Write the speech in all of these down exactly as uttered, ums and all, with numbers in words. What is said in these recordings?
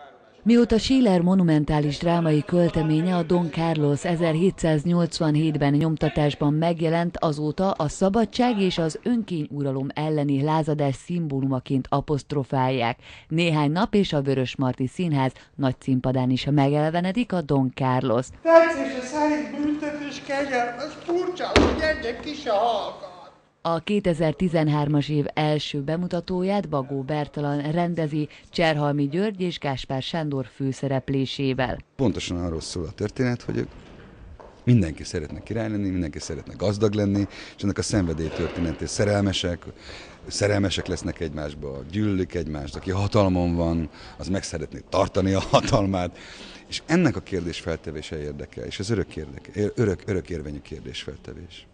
Mióta Schiller monumentális drámai költeménye, a Don Carlos ezerhétszáznyolcvanhétben nyomtatásban megjelent, azóta a szabadság és az önkényuralom elleni lázadás szimbólumaként aposztrofálják. Néhány nap és a Vörösmarty Színház nagy színpadán is megelevenedik a Don Carlos. Tetszése szerint büntetés kegyelmes, furcsa, hogy egyek ki se hallgat. A kétezer-tizenhármas év első bemutatóját Bagó Bertalan rendezi Cserhalmi György és Gáspár Sándor főszereplésével. Pontosan arról szól a történet, hogy mindenki szeretne király lenni, mindenki szeretne gazdag lenni, és ennek a szenvedély történetét szerelmesek, szerelmesek lesznek egymásba, gyűlölik egymást, aki hatalmon van, az meg szeretné tartani a hatalmát, és ennek a kérdés feltevése érdekel, és ez örök, érdeke, örök, örök érvényű kérdésfeltevés.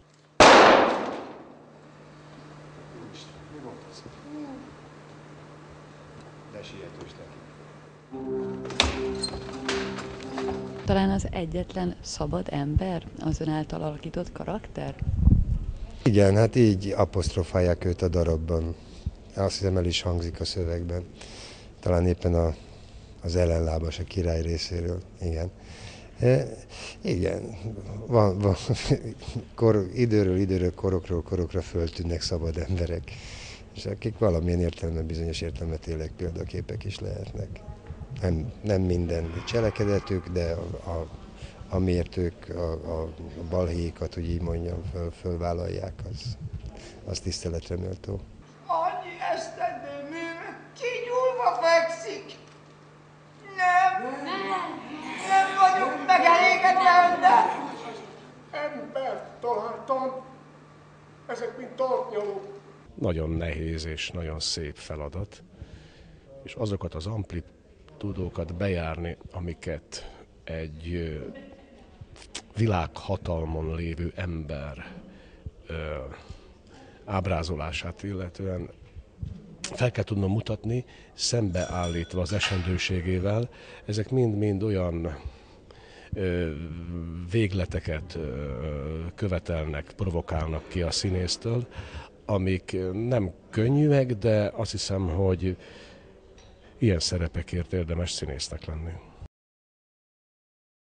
Talán az egyetlen szabad ember az ön által alakított karakter? Igen, hát így apostrofálják őt a darabban. Azt hiszem, el is hangzik a szövegben. Talán éppen a, az ellenlábas a király részéről. Igen. E, igen, van, van, kor, időről időről, korokról korokra föltűnnek szabad emberek, és akik valamilyen értelemben, bizonyos értelmet élek példaképek is lehetnek. Nem, nem minden cselekedetük, de a, a, amiért ők a, a, a balhéikat, hogy így mondjam, föl, fölvállalják, az, az tiszteletre méltó. Annyi esztendő mű, kinyúlva fekszik. Nem, nem, nem vagyok megelégedve önnel. Embert találtam, ezek mint tartnyalók. Nagyon nehéz és nagyon szép feladat, és azokat az amplitúdókat bejárni, amiket egy világhatalmon lévő ember ö, ábrázolását illetően fel kell tudnom mutatni, szembeállítva az esendőségével. Ezek mind-mind olyan ö, végleteket ö, követelnek, provokálnak ki a színésztől, amik nem könnyűek, de azt hiszem, hogy ilyen szerepekért érdemes színésznek lenni.